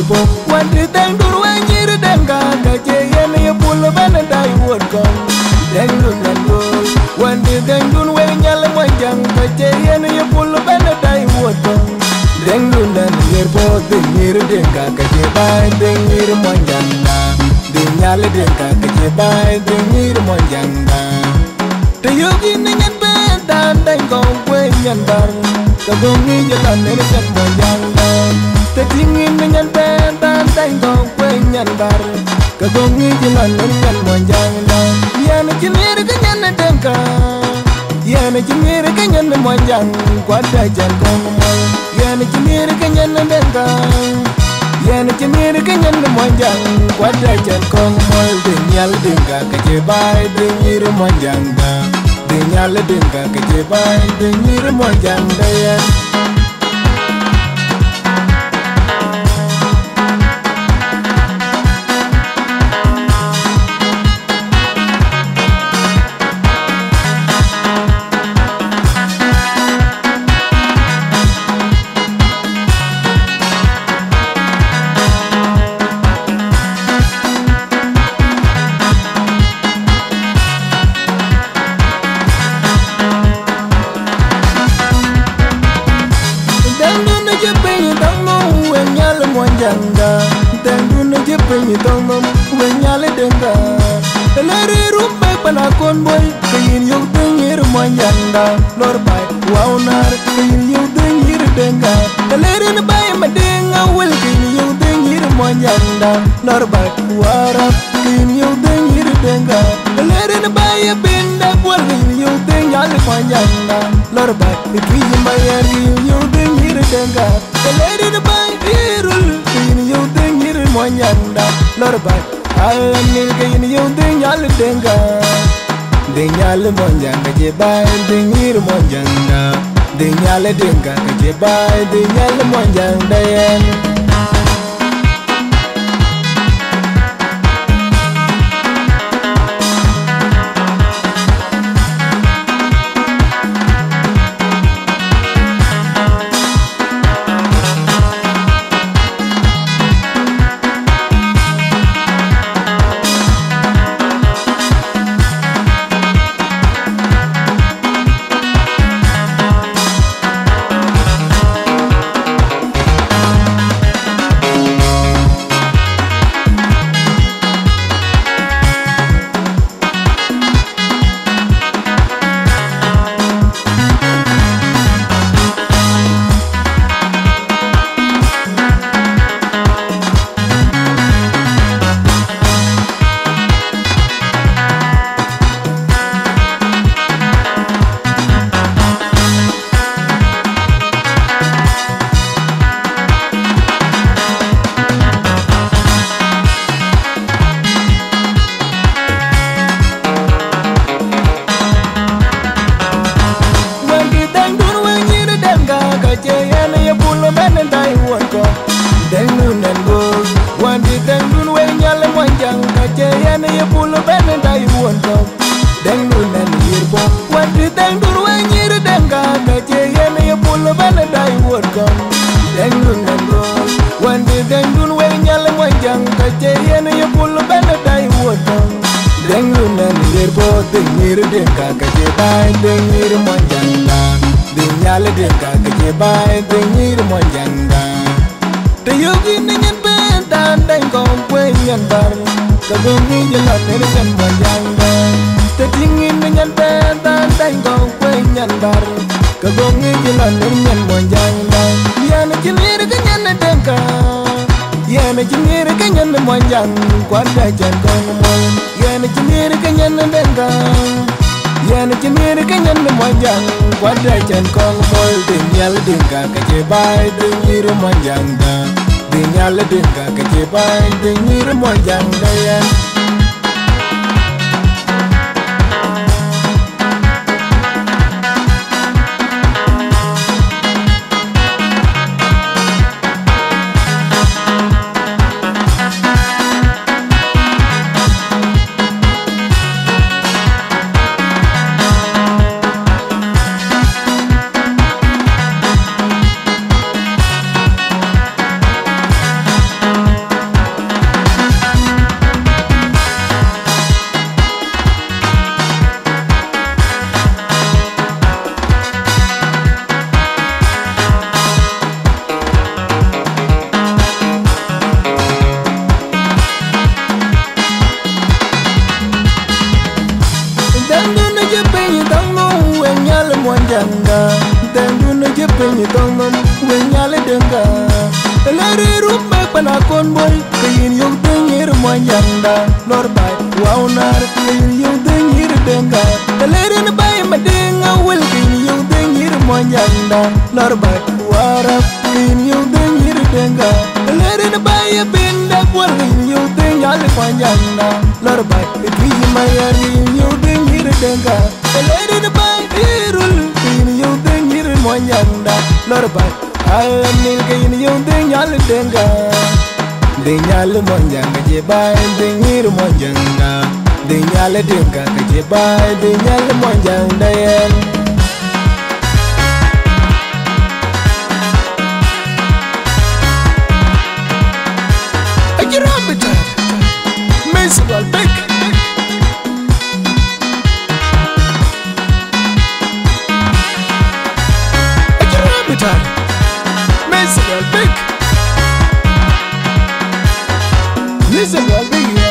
po wandi dang dur we Nyiir denga ka je yen ye pul ben dai won kon dang lu nan gol wandi dang dur we nyal Mounyjang ka je yen ye pul ben dai won kon dang lu nan Nyiir po de Nyiir denga ka je bai de Nyiir Mounyjang de nyal denga ka je bai de Nyiir Mounyjang te yogi ni nyen ben dan dang ko we nyen bar ka gongi jalan ne kat Mounyjang te tingin ni nyen ben dan dang ko we nyen bar ka gongi jalan ne kat Mounyjang yan ci Nyiir ka nyen denga yan ci Nyiir ka nyen Mounyjang kwa da jan ko mo yan ci Nyiir ka nyen denga yan ci Nyiir ka nyen Mounyjang kwa da jan ko mo de nyal denga ka je bai de Nyiir Mounyjang de nyal denga ka je bai de Nyiir Mounyjang yan Mounyjang tendu na jepeni tomo wenyale denga lere rumbe pana kon boy kayin yu de Nyiir Mounyjang lor bay wawnar kayin yu de Nyiir denga lere na bay madenga wel kayin yu de Nyiir Mounyjang lor bay wara kayin yu de Nyiir denga lere na bay binda wel kayin yu de nyal Mounyjang lor bay kayin mayer yu de Nyiir denga lere na bay irul yu de Nyiir Mounyjang lor bay alani kayin yu de nyal denga de nyal Mounyjang ka je bay de Nyiir Mounyjang de nyal denga ka je bay de nyal Mounyjang yan Mounyjang ka je yen ye pul ben dai won ko deng nu nen Nyiir po wandi deng dur we Nyiir denga ka je yen ye pul ben dai won ko deng nu nen go wandi deng dur we nyal Mounyjang ka je yen ye pul ben dai won ko deng nu nen Nyiir po de Nyiir denga ka je bai de Nyiir Mounyjang de nyal denga ka je bai de Nyiir Mounyjang te yogi ni nyen ben dan deng ko we nyen bar ka gongi jalan ne kan Mounyjang te tingin ni nyen ben dan deng ko we nyen bar ka gongi jalan ne nyen Mounyjang yana ci Nyiir ka nyen denga yana ci Nyiir ka nyen Mounyjang kwa da jan ko mo yana ci Nyiir ka nyen denga yana ci Nyiir ka nyen Mounyjang kwa da jan ko mo de nyal denga ka je bai de Nyiir Mounyjang de nyal denga ka je bai de Nyiir Mounyjang yan ni tongom wen yale denga lere rup me pana kon boy kayin yung Nyiir Mounyjang da lor bay waunar kayin yung Nyiir denga lere ni bay madinga wel kayin yung Nyiir Mounyjang da lor bay warap kayin yung Nyiir denga lere ni bay binda kwal kayin yung Nyiir Mounyjang da lor bay ki mayar yung Nyiir denga lere ni bay irul kayin yung Nyiir Mounyjang da lor bay alamil kayin yung Nyiir denga Nyiir Mounyjang je bay Nyiir Mounyjang da Nyiir denga je bay Nyiir Mounyjang da yen Ajirabita Mesiwal bek Ajirabita Mesiwal bek Mesiwal bek